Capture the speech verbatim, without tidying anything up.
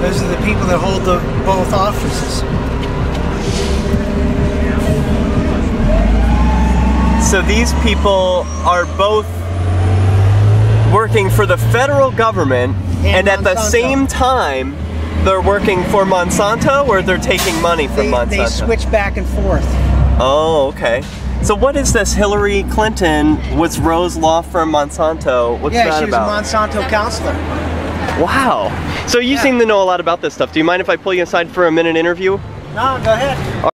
Those are the people that hold the both offices. So these people are both working for the federal government, and, and at the same time they're working for Monsanto, or they're taking money from they, Monsanto? They switch back and forth. Oh, okay. So what is this? Hillary Clinton was Rose law firm Monsanto. What's yeah, that she was about? a Monsanto counselor. Wow. So you yeah. seem to know a lot about this stuff. Do you mind if I pull you aside for a minute interview? No, go ahead.